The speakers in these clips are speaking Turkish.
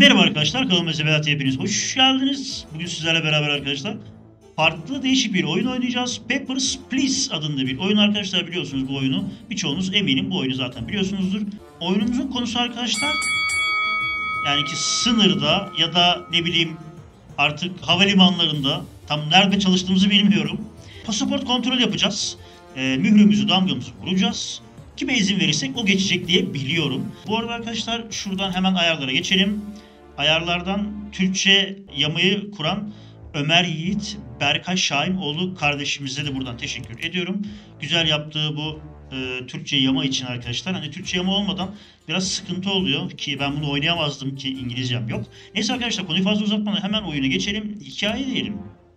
Merhaba arkadaşlar, kanalıma Vedat, hepiniz hoş geldiniz. Bugün sizlerle beraber arkadaşlar farklı değişik bir oyun oynayacağız. Papers, Please adında bir oyun arkadaşlar, biliyorsunuz bu oyunu. Birçoğunuz eminim bu oyunu zaten biliyorsunuzdur. Oyunumuzun konusu arkadaşlar, yani ki sınırda ya da ne bileyim artık havalimanlarında, tam nerede çalıştığımızı bilmiyorum. Pasaport kontrol yapacağız. Mührümüzü, damgamızı vuracağız. Kime izin verirsek o geçecek diye biliyorum. Bu arada arkadaşlar şuradan hemen ayarlara geçelim. Ayarlardan Türkçe yamayı kuran Ömer Yiğit Berkay Şahinoğlu kardeşimize de buradan teşekkür ediyorum. Güzel yaptığı bu Türkçe yama için arkadaşlar. Hani Türkçe yama olmadan biraz sıkıntı oluyor ki ben bunu oynayamazdım ki İngilizcem yok. Neyse arkadaşlar, konuyu fazla uzatmadan hemen oyuna geçelim. Hikaye diyelim.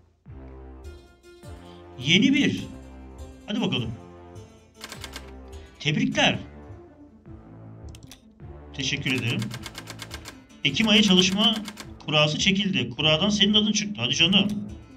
Yeni bir. Hadi bakalım. Tebrikler. Teşekkür ederim. Ekim ayı çalışma kurası çekildi. Kuradan senin adın çıktı. Hadi canım.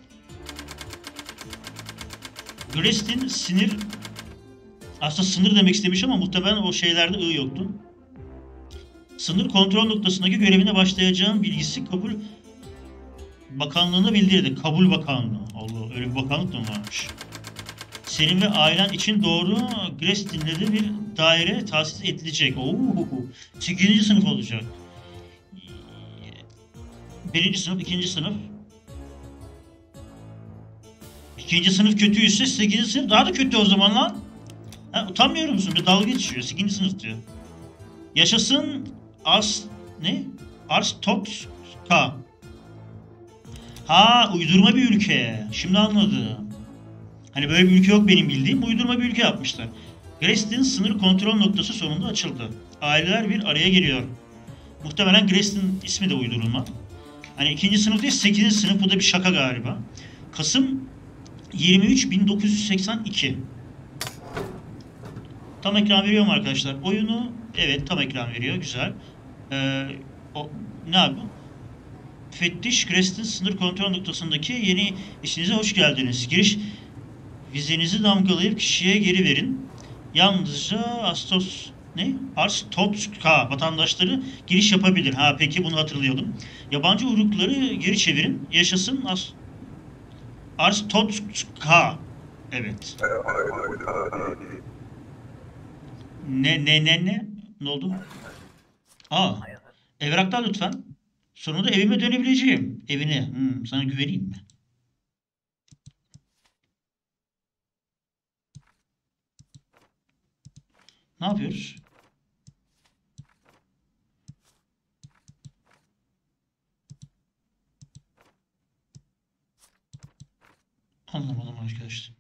Grestin sinir... Aslında sınır demek istemiş ama muhtemelen o şeylerde I yoktu. Sınır kontrol noktasındaki görevine başlayacağım bilgisi kabul bakanlığına bildirdi. Kabul bakanlığı. Allah, öyle bir bakanlık da mı varmış? Senin ve ailen için doğru Grestin'de de bir daire tahsis edilecek. Oo, 8. sınıf olacak. 1. sınıf, 2. sınıf. 2. sınıf kötüyse 8. sınıf daha da kötü o zaman lan. Ha, utanmıyor musun? Bir dalga geçiyor. 8. sınıf diyor. Yaşasın Arstotzka. Ha, uydurma bir ülke. Şimdi anladım. Hani böyle bir ülke yok benim bildiğim. Uydurma bir ülke yapmışlar. Grestin sınır kontrol noktası sonunda açıldı. Aileler bir araya geliyor. Muhtemelen Grestin ismi de uydurulma. Hani 2. sınıf değil, 8. sınıf, bu da bir şaka galiba. Kasım 23 1982. Tam ekran veriyor mu arkadaşlar? Oyunu evet tam ekran veriyor. Güzel. Ne yapıyor? Müfettiş Grestin sınır kontrol noktasındaki yeni işinize hoş geldiniz. Giriş vizenizi damgalayıp kişiye geri verin. Yalnızca Arstotzka vatandaşları giriş yapabilir. Ha peki, bunu hatırlayalım. Yabancı uyrukları geri çevirin. Yaşasın Arstotzka. Evet. Ne oldu? Aa, evraklar lütfen. Sonunda evime dönebileceğim. Evine. Sana güveneyim mi? Ne yapıyoruz? Anlamadım arkadaşlar.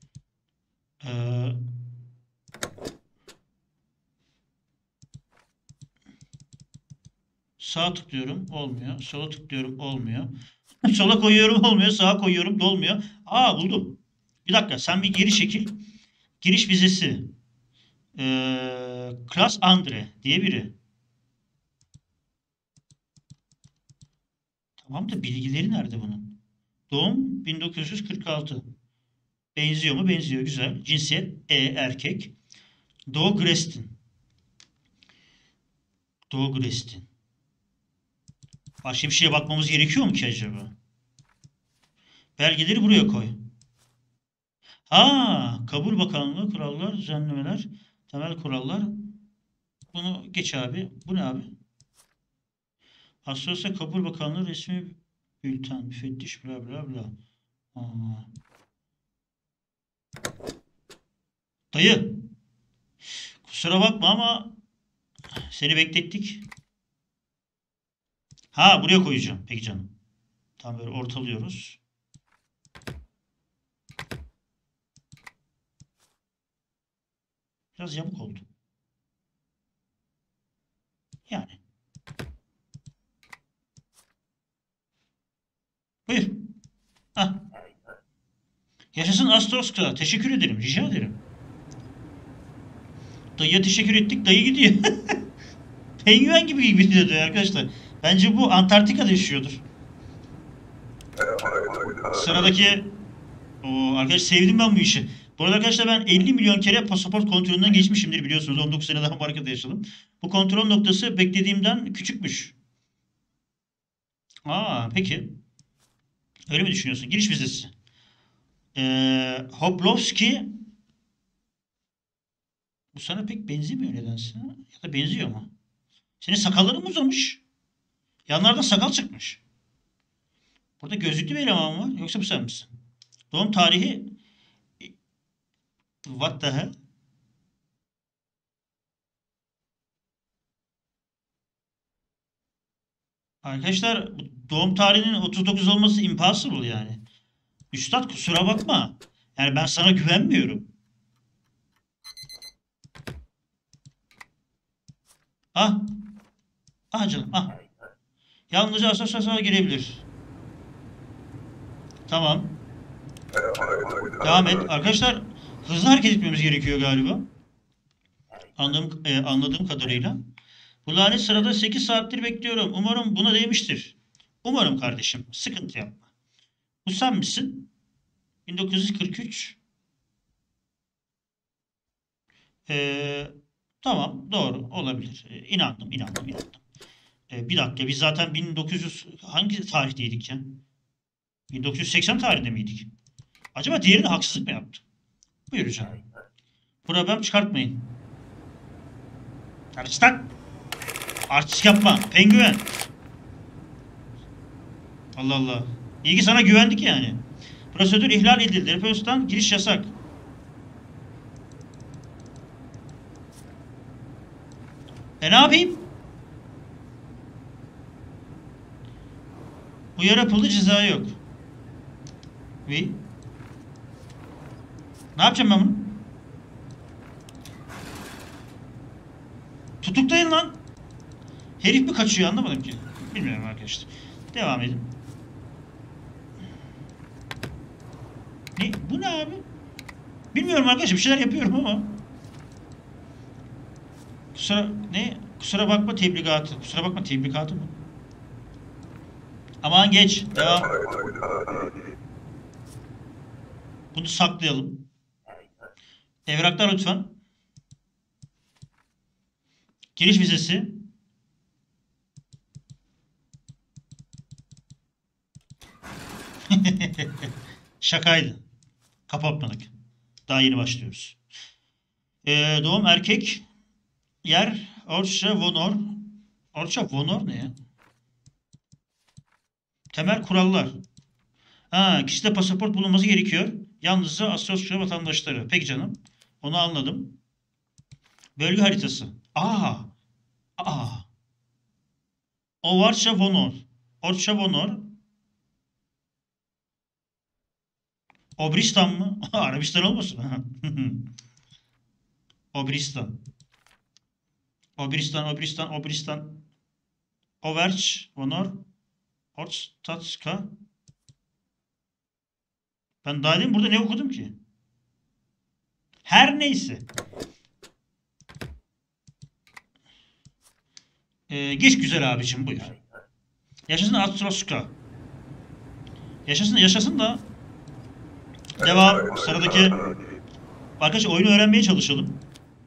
Sağa tıklıyorum, olmuyor. Sola tıklıyorum, olmuyor. Sola koyuyorum, olmuyor. Sağa koyuyorum, dolmuyor. Aa, buldum. Bir dakika, sen bir geri çekil. Giriş vizesi. Klas Andre diye biri. Tamam da bilgileri nerede bunun? Doğum 1946. Benziyor mu? Benziyor. Güzel. Cinsiyet erkek. Doğu Grestin. Doğu Grestin. Başka bir şeye bakmamız gerekiyor mu ki acaba? Belgeleri buraya koy. Ha, Kabul Bakanlığı, kurallar, düzenlemeler, temel kurallar. Bunu geç abi. Bu ne abi? Astrosya Kabul Bakanlığı resmi bülten, müfettiş, bla bla bla. Aa. Dayı, kusura bakma ama seni beklettik. Ha, buraya koyacağım. Peki canım. Tam böyle ortalıyoruz. Biraz yamuk oldu. Yani. Buyur. Hah. Yaşasın Astroska. Teşekkür ederim. Rica ederim. Dayıya teşekkür ettik. Dayı gidiyor. Penguen gibi gidiyor arkadaşlar. Bence bu Antarktika'da yaşıyordur. Sıradaki... arkadaş, sevdim ben bu işi. Bu arada arkadaşlar, ben 50 milyon kere pasaport kontrolünden geçmişimdir, biliyorsunuz. 19 sene daha Amerika'da yaşadım. Bu kontrol noktası beklediğimden küçükmüş. Aa, peki. Öyle mi düşünüyorsun? Giriş vizesi. Hoplovski bu sana pek benzemiyor nedense. Ya da benziyor mu? Senin sakalların mı uzamış? Yanlardan sakal çıkmış. Burada gözlüklü bir eleman var. Yoksa bu sen misin? Doğum tarihi what the hell? Arkadaşlar doğum tarihinin 39 olması impossible yani. Üstad kusura bakma. Yani ben sana güvenmiyorum. Ah, ah canım, ah. Yalnızca asansöre girebilir. Tamam. Devam et. Arkadaşlar hızlı hareket etmemiz gerekiyor galiba. Anladığım kadarıyla. Bu lanet sırada 8 saattir bekliyorum. Umarım buna değmiştir. Umarım kardeşim. Sıkıntı yapma. Bu sen misin? 1943. Ee, tamam, doğru olabilir. İnandım. Bir dakika, biz zaten 1900 hangi tarihteydik ya? 1980 tarihinde miydik? Acaba diğerine haksızlık mı yaptı? Buyur canım. Problem çıkartmayın. Artistak! Artist yapma. Penguen. Allah Allah. İyi ki sana güvendik yani. Prosedür ihlal edildi. Repostan giriş yasak. Ne yapayım? Uyarı yapıldı, ceza yok. Ve ne yapacağım ben bunu? Tutuklayın lan. Herif mi kaçıyor, anlamadım ki. Bilmiyorum arkadaşlar. Devam edin. Ne? Bu ne abi? Bilmiyorum arkadaşlar, bir şeyler yapıyorum ama. Kusura bakma tebligatı. Kusura bakma tebligatı mı? Aman geç. Devam. Bunu saklayalım. Evraklar lütfen. Giriş vizesi. Şakaydı. Kapatmadık. Daha yeni başlıyoruz. Doğum erkek. Yer Orça Vonor. Orça Vonor ne ya? Temel kurallar. Ha, kişide pasaport bulunması gerekiyor. Yalnızca Asosya vatandaşları. Peki canım. Onu anladım. Bölge haritası. Aa. Ovarça Vonor. Orça Vonor. Obristan mı? Arabistan olmasın? Obristan. Obristan. Overç, Vonor, Orstatska. Ben daha demin burada ne okudum ki? Her neyse. Geç güzel abicim, buyur. Yaşasın Astroska. Yaşasın da. Devam. Sıradaki. Arkadaşlar oyunu öğrenmeye çalışalım.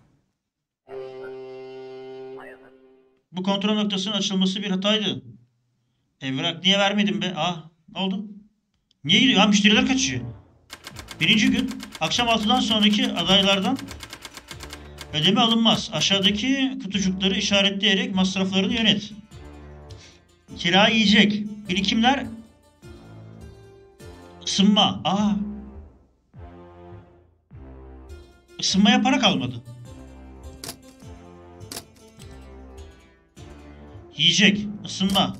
Bu kontrol noktasının açılması bir hataydı. Evrak niye vermedin be? Ne oldu? Niye gidiyor? Müşteriler kaçıyor. Birinci gün akşam 6'dan sonraki adaylardan ödeme alınmaz. Aşağıdaki kutucukları işaretleyerek masraflarını yönet. Kira, yiyecek, birikimler, ısınma. Isınmaya para kalmadı. Yiyecek, ısınma.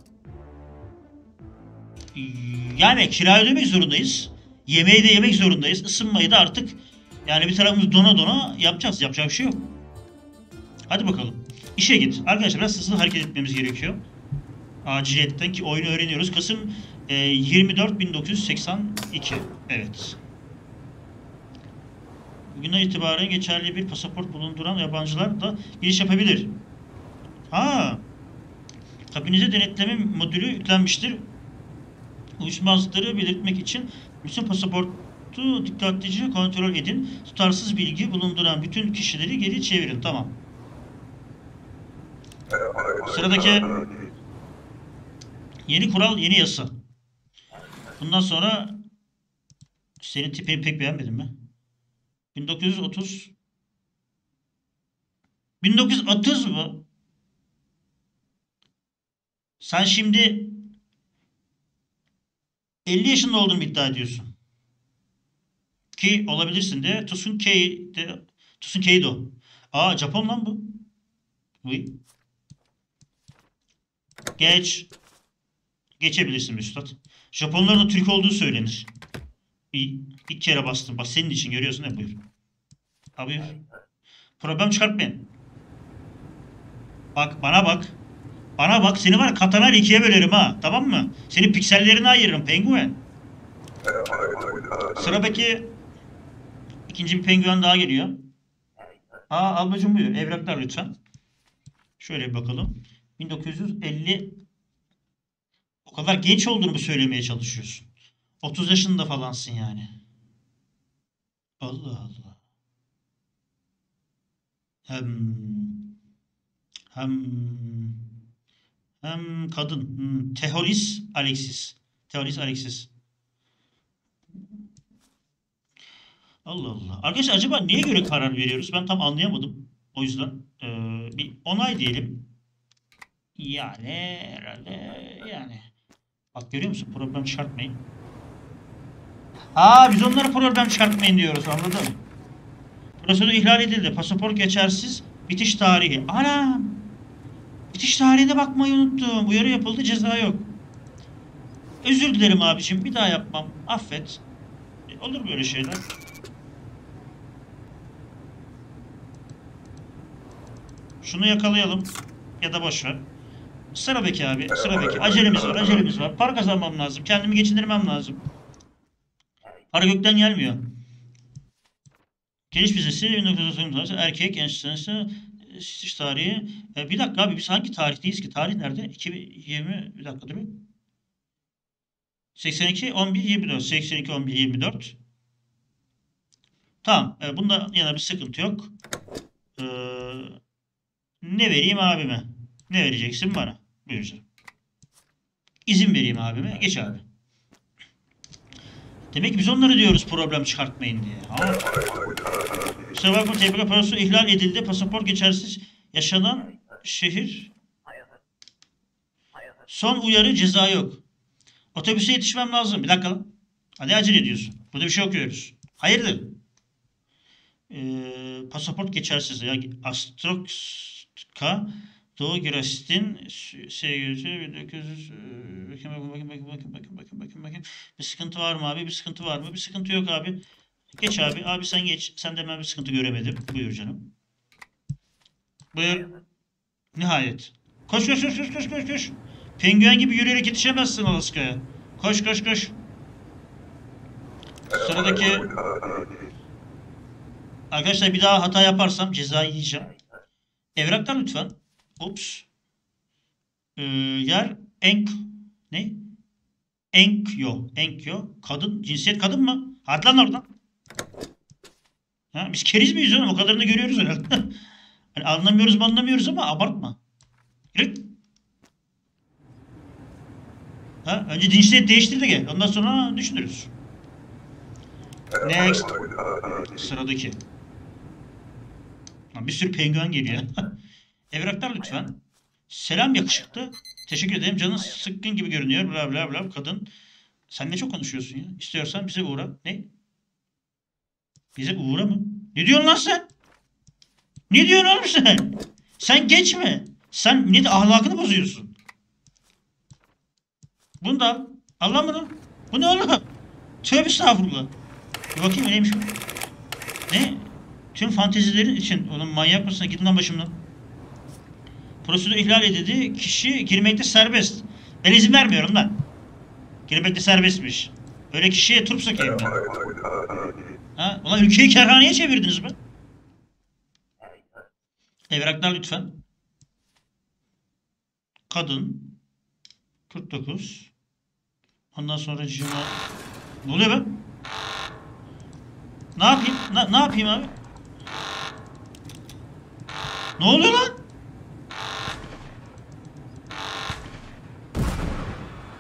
Yani kira ödemek zorundayız. Yemeği de yemek zorundayız. Isınmayı da artık yani bir tarafımız dona dona yapacağız. Yapacak bir şey yok. Hadi bakalım. İşe git. Arkadaşlar biraz hızlı hareket etmemiz gerekiyor. Aciliyetten ki oyunu öğreniyoruz. Kasım 24 1982. Evet. Bugünden itibaren geçerli bir pasaport bulunduran yabancılar da giriş yapabilir. Kabinize denetleme modülü yüklenmiştir. Uyuşmazlıkları belirtmek için bütün pasaportu dikkatlice kontrol edin. Tutarsız bilgi bulunduran bütün kişileri geri çevirin. Tamam. Sıradaki Yeni kural, yeni yasa. Bundan sonra senin tipini pek beğenmedim mi? 1930. 1930 mu? Sen şimdi 50 yaşında olduğunu iddia ediyorsun. Ki olabilirsin de. Tosun Keido. Aa, Japon lan bu. Oui. Geçebilirsin üstad. Japonların da Türk olduğu söylenir. Bir kere bastım. Bak senin için görüyorsun ya, buyur. Ha, buyur. Problem çıkartmayın. Bak bana bak. Bana bak, seni var ya katanayla ikiye bölerim ha. Tamam mı? Senin piksellerini ayırırım penguen. Sıradaki ikinci bir penguen daha geliyor. Aa, ablacığım buyur. Evraklar lütfen. Şöyle bir bakalım. 1950. O kadar genç olduğunu mu söylemeye çalışıyorsun? 30 yaşında falansın yani. Allah Allah. Hem hem hem kadın. Teolis Alexis. Teolis Alexis. Allah Allah. Arkadaşlar acaba neye göre karar veriyoruz? Ben tam anlayamadım. O yüzden bir onay diyelim. Yani herhalde yani. Bak görüyor musun? Problem çıkartmayın. Aa, biz onlara problem çıkartmayın diyoruz, anladın mı? Prosedür ihlal edildi. Pasaport geçersiz. Bitiş tarihi. Anam! Bitiş tarihine bakmayı unuttum. Uyarı yapıldı, ceza yok. Özür dilerim abiciğim. Bir daha yapmam. Affet. Olur böyle şeyler. Şunu yakalayalım. Ya da boş ver. Sıradaki abi. Sıradaki. Acelemiz var. Acelemiz var. Para kazanmam lazım. Kendimi geçindirmem lazım. Para gökten gelmiyor. Geliş vizesi 1990 erkek gençlerse istiş tarihi. Bir dakika abi, biz hangi tarihteyiz ki? Tarih nerede? 2020, bir dakika durun. 82 11 24. 82 11 24. Tamam. Bunda yana bir sıkıntı yok. Ne vereyim abime? Ne vereceksin bana? Buyuracağım. İzin vereyim abime. Geç abi. Demek ki biz onları diyoruz problem çıkartmayın diye. Ama kusura bakma, TPK parası ihlal edildi. Pasaport geçersiz. Yaşanan şehir. Son uyarı, ceza yok. Otobüse yetişmem lazım. Bir dakika lan. Hadi acele ediyorsun. Burada bir şey okuyoruz. Hayırdır? Pasaport geçersiz. Ya Astroka Doğu Girasit'in sevgilisi 1900 bakın. Bir sıkıntı var mı abi? Bir sıkıntı var mı? Bir sıkıntı yok abi. Geç abi. Abi sen geç. Sen de ben bir sıkıntı göremedim. Buyur canım. Buyur. Nihayet. Koş. Penguen gibi yürüyerek yetişemezsin Alaska'ya. Koş. Sıradaki arkadaşlar, bir daha hata yaparsam ceza yiyeceğim. Evraklar lütfen. Ups. Yer ne? Enkyo. Kadın. Cinsiyet kadın mı? Hadi lan oradan. Ha, biz keriz miyiz oğlum? O kadarını görüyoruz herhalde. Hani anlamıyoruz ama abartma. Yürü. Ha, önce cinsiyet değiştir de gel. Ondan sonra düşünürüz. Next. Sıradaki. Bir sürü penguen geliyor. Evraklar lütfen. Selam yakışıklı. Teşekkür ederim. Canın sıkkın gibi görünüyor. Bla bla bla. Kadın. Sen ne çok konuşuyorsun ya. İstiyorsan bize uğra. Ne? Bize uğra mı? Ne diyorsun lan sen? Ne diyorsun oğlum sen? Sen geçme. Sen ne de ahlakını bozuyorsun. Bunu da al. Al lan bunu. Bu ne oğlum? Tövbe estağfurullah. Bir bakayım neymiş bu? Ne? Tüm fantezilerin için. Oğlum manyak mısın? Gidin lan başımdan. Prosedür ihlal edildi. Kişi girmekte serbest. Ben izin vermiyorum lan. Girmekte serbestmiş. Öyle kişiye turp sokayım ben. Ha? Ulan ülkeyi kerhaneye çevirdiniz mi? Evraklar lütfen. Kadın. 49. Ondan sonra cima. Ne oluyor be? Ne yapayım? Ne yapayım abi? Ne oluyor lan?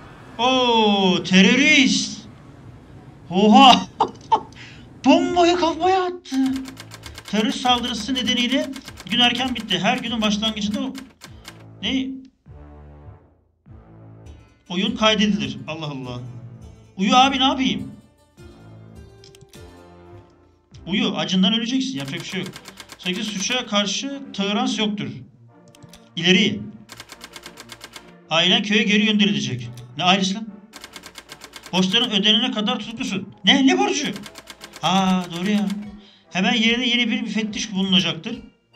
Oo, terörist. Oha. Bombayı kafaya attı. Terörist saldırısı nedeniyle gün erken bitti. Her günün başlangıcında ne? Oyun kaydedilir. Allah Allah. Uyu abi, ne yapayım? Uyu, acından öleceksin. Yapacak bir şey yok. 8 suça karşı tolerans yoktur. İleri. Ailen köye geri gönderilecek. Ne ailesi lan? Borçların ödenene kadar tutuklusun. Ne? Ne borcu? Ha, doğru ya. Hemen yerine yeni bir müfettiş bulunacaktır.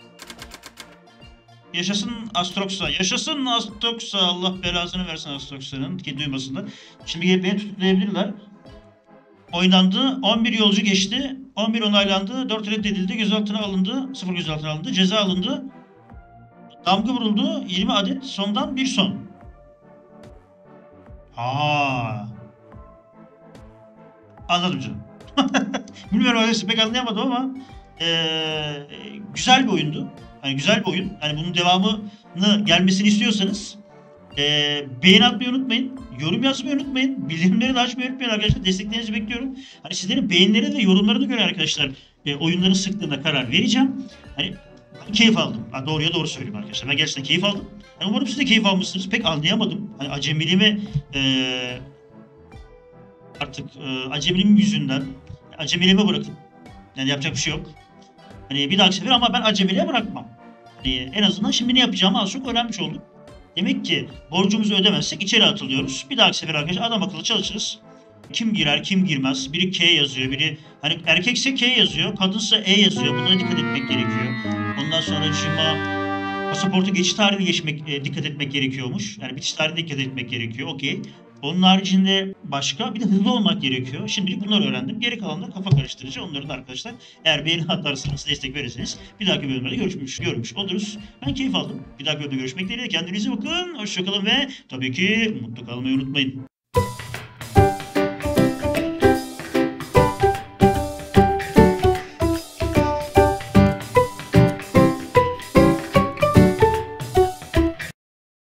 Yaşasın Astroxa. Yaşasın Astroxa. Allah belasını versin Astroxa'nın ki duymasınlar. Şimdi gelip beni tutuklayabilirler. Oynandı. 11 yolcu geçti. 11 onaylandı. 4 reddedildi. Gözaltına alındı. 0 gözaltına alındı. Ceza alındı. Damga vuruldu. 20 adet. Sondan bir son. Ha. Anladım canım. Bilmiyorum, öyleyse pek anlayamadım ama güzel bir oyundu. Hani güzel bir oyun. Hani bunun devamını gelmesini istiyorsanız beğeni atmayı unutmayın. Yorum yazmayı unutmayın. Bildirimleri de açmayı unutmayın arkadaşlar. Desteklerinizi bekliyorum. Hani sizlerin beğenileri ve yorumlarına göre arkadaşlar oyunların sıklığına karar vereceğim. Hani ben keyif aldım. Ha, doğruya doğru söyleyeyim arkadaşlar. Ben gerçekten keyif aldım. Yani umarım siz de keyif almışsınız. Pek anlayamadım. Hani acemiliğimi artık acemiliğim yüzünden acemiliğime bırakın. Yani yapacak bir şey yok. Hani bir dahaki sefer ama ben acemiliğe bırakmam. Hani en azından şimdi ne yapacağımı az çok öğrenmiş oldum. Demek ki borcumuzu ödemezsek içeri atılıyoruz. Bir dahaki sefer arkadaşlar adam akıllı çalışırız. Kim girer, kim girmez. Biri K yazıyor, biri hani erkekse K yazıyor, kadınsa E yazıyor. Bunlara dikkat etmek gerekiyor. Ondan sonra pasaportu geçiş tarihine dikkat etmek gerekiyormuş. Yani bitiş tarihine dikkat etmek gerekiyor. Okey. Onun haricinde başka bir de hızlı olmak gerekiyor. Şimdilik bunları öğrendim. Geri kalanlar kafa karıştırıcı. Onları da arkadaşlar eğer beğeni atarsanız, destek verirseniz bir dahaki bölümlerde görmüş oluruz. Ben keyif aldım. Bir dahaki bölümde görüşmek dileğiyle. Kendinize bakın. Hoşçakalın ve tabii ki mutlu kalmayı unutmayın.